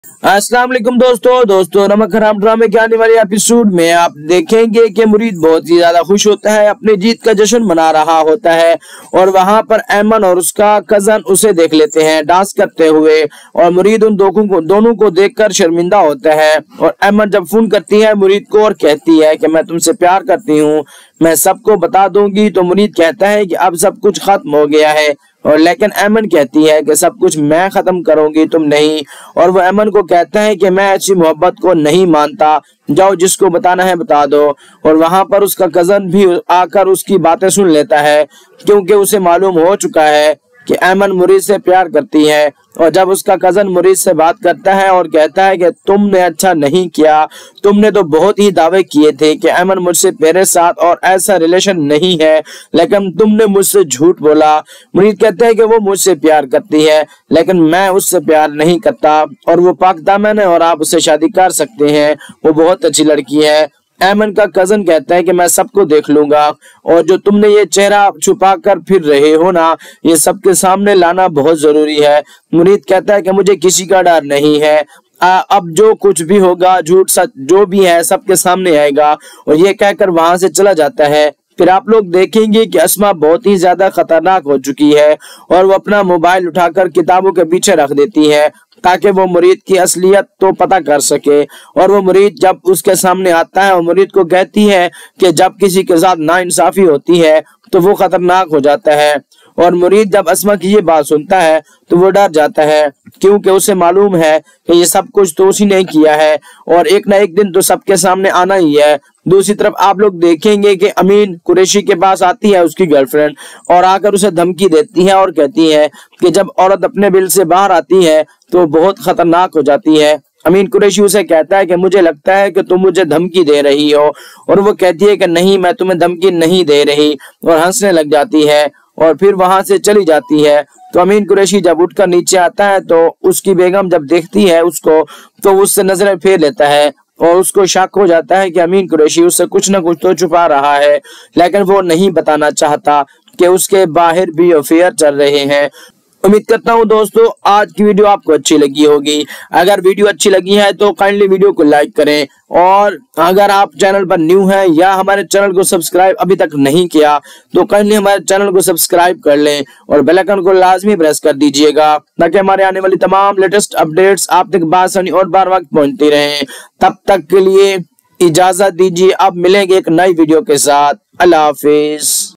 अस्सलाम वालेकुम दोस्तों नमक हराम ड्रामे के आने वाले एपिसोड में आप देखेंगे कि मुरीद बहुत ही ज्यादा खुश होता है, अपनी जीत का जश्न मना रहा होता है और वहां पर ऐमन और उसका कजन उसे देख लेते हैं डांस करते हुए और मुरीद उन दोनों को देखकर शर्मिंदा होता है। और ऐमन जब फोन करती है मुरीद को और कहती है कि मैं तुमसे प्यार करती हूँ, मैं सबको बता दूंगी, तो मुरीद कहता है कि अब सब कुछ खत्म हो गया है। और लेकिन ऐमन कहती है कि सब कुछ मैं खत्म करूंगी, तुम नहीं। और वो ऐमन को कहता है कि मैं ऐसी मोहब्बत को नहीं मानता, जाओ जिसको बताना है बता दो। और वहां पर उसका कजन भी आकर उसकी बातें सुन लेता है, क्योंकि उसे मालूम हो चुका है कि ऐमन मुरीद से प्यार करती है। और जब उसका कजन मुरीद से बात करता है और कहता है कि तुमने अच्छा नहीं किया, तुमने तो बहुत ही दावे किए थे कि ऐमन मुझसे मेरे साथ और ऐसा रिलेशन नहीं है, लेकिन तुमने मुझसे झूठ बोला। मुरीद कहता है कि वो मुझसे प्यार करती है लेकिन मैं उससे प्यार नहीं करता और वो पाक दामन है और आप उससे शादी कर सकते हैं, वो बहुत अच्छी लड़की है। ऐमन का कजन कहता है कि मैं सबको देख लूंगा और जो तुमने ये चेहरा छुपा कर फिर रहे हो ना, ये सबके सामने लाना बहुत जरूरी है। मुरीद कहता है कि मुझे किसी का डर नहीं है, अब जो कुछ भी होगा झूठ सच जो भी है सबके सामने आएगा। और ये कहकर वहां से चला जाता है। फिर आप लोग देखेंगे कि अस्मा बहुत ही ज्यादा खतरनाक हो चुकी है और वो अपना मोबाइल उठाकर किताबों के पीछे रख देती है ताकि वो मुरीद की असलियत तो पता कर सके। और वो मुरीद जब उसके सामने आता है और मुरीद को कहती है कि जब किसी के साथ नाइंसाफी होती है तो वो खतरनाक हो जाता है। और मुरीद जब अस्मा की ये बात सुनता है तो वो डर जाता है, क्योंकि उसे मालूम है कि ये सब कुछ तो उसी ने किया है और एक ना एक दिन तो सबके सामने आना ही है। दूसरी तरफ आप लोग देखेंगे कि अमीन कुरैशी के पास आती है उसकी गर्लफ्रेंड और आकर उसे धमकी देती है और कहती है कि जब औरत अपने बिल से बाहर आती है तो बहुत खतरनाक हो जाती है। अमीन कुरैशी उसे कहता है कि मुझे लगता है कि तुम मुझे धमकी दे रही हो, और वो कहती है कि नहीं, मैं तुम्हें धमकी नहीं दे रही, और हंसने लग जाती है और फिर वहां से चली जाती है। तो अमीन कुरैशी जब उठकर नीचे आता है तो उसकी बेगम जब देखती है उसको तो उससे नजरें फेर लेता है और उसको शक हो जाता है कि अमीन कुरैशी उससे कुछ न कुछ तो छुपा रहा है, लेकिन वो नहीं बताना चाहता कि उसके बाहर भी अफेयर चल रहे हैं। उम्मीद करता हूँ दोस्तों आज की वीडियो आपको अच्छी लगी होगी। अगर वीडियो अच्छी लगी है तो काइंडली वीडियो को लाइक करें, और अगर आप चैनल पर न्यू हैं या हमारे चैनल को सब्सक्राइब अभी तक नहीं किया तो काइंडली हमारे चैनल को सब्सक्राइब कर लें और बेल आइकन को लाजमी प्रेस कर दीजिएगा ताकि हमारे आने वाली तमाम लेटेस्ट अपडेट्स आप तक बासानी और बार वक्त पहुंचती रहें। तब तक के लिए इजाजत दीजिए, अब मिलेंगे एक नई वीडियो के साथ। अल्लाह हाफिज।